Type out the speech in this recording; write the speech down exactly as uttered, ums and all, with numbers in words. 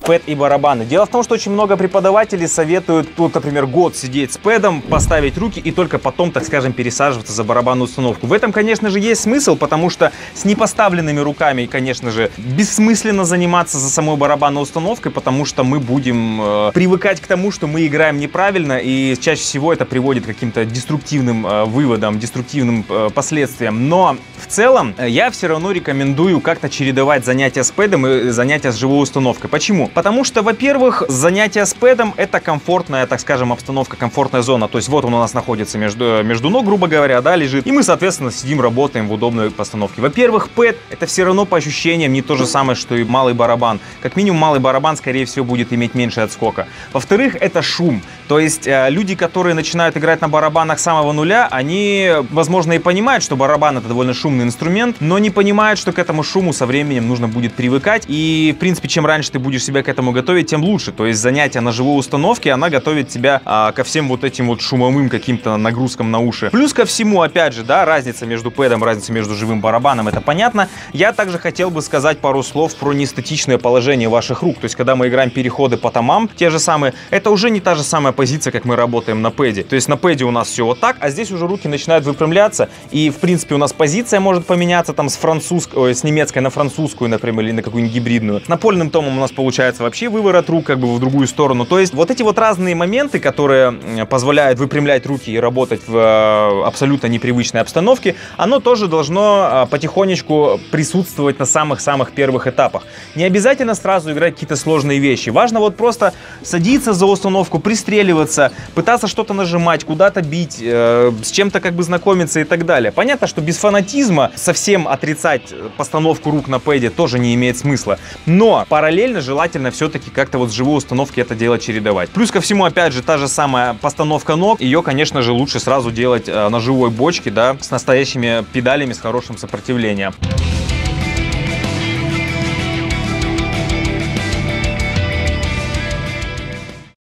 пэд и барабаны. Дело в том, что очень много преподавателей советуют тут, например, год сидеть с пэдом, поставить руки и только потом, так скажем, пересаживаться за барабанную установку. В этом, конечно же, есть смысл, потому что с непоставленными руками, конечно же, бессмысленно заниматься за самой барабанной установкой, потому что мы будем э, привыкать к тому, что мы играем неправильно, и чаще всего это приводит к каким-то деструктивным э, выводам, деструктивным э, последствиям. Но в целом э, я все равно рекомендую как-то чередовать занятия с пэдом и занятия с живой установкой. Почему? Потому что, во-первых, занятия с пэдом — это комфортная, так скажем, обстановка, комфортная зона. То есть вот он у нас находится между, между ног, грубо говоря, да, лежит. И мы, соответственно, сидим, работаем в удобной постановке. Во-первых, пэд — это все равно по ощущениям не то же самое, что и малый барабан. Как минимум, малый барабан, скорее всего, будет иметь меньше отскока. Во-вторых, это шум. То есть э, люди, которые начинают играть на барабанах с самого нуля, они, возможно, и понимают, что барабан — это довольно шумный инструмент, но не понимают, что к этому шуму со временем нужно будет привыкать. И, в принципе, чем раньше ты будешь себя к этому готовить, тем лучше. То есть занятие на живой установке, она готовит тебя а, ко всем вот этим вот шумовым каким-то нагрузкам на уши. Плюс ко всему, опять же, да, разница между пэдом, разница между живым барабаном, это понятно. Я также хотел бы сказать пару слов про неэстетичное положение ваших рук. То есть, когда мы играем переходы по томам, те же самые, это уже не та же самая позиция, как мы работаем на пэде. То есть на пэде у нас все вот так, а здесь уже руки начинают выпрямляться, и, в принципе, у нас позиция может поменяться там с французской, ой, с немецкой на французскую, например, или на какую-нибудь гибридную. С напольным томом у нас получается вообще выворот рук, как бы в другую сторону. То есть вот эти вот разные моменты, которые позволяют выпрямлять руки и работать в абсолютно непривычной обстановке, оно тоже должно потихонечку присутствовать на самых-самых первых этапах. Не обязательно сразу играть какие-то сложные вещи. Важно вот просто садиться за установку, пристреливаться, пытаться что-то нажимать, куда-то бить, э, с чем-то как бы знакомиться и так далее. Понятно, что без фанатизма совсем отрицать постановку рук на пэде тоже не имеет смысла. Но параллельно желательно все-таки как-то вот с живой установки это дело чередовать. Плюс ко всему, опять же, та же самая постановка ног, ее, конечно же, лучше сразу делать э, на живой бочке, да, с настоящими педалями, с хорошим сопротивлением.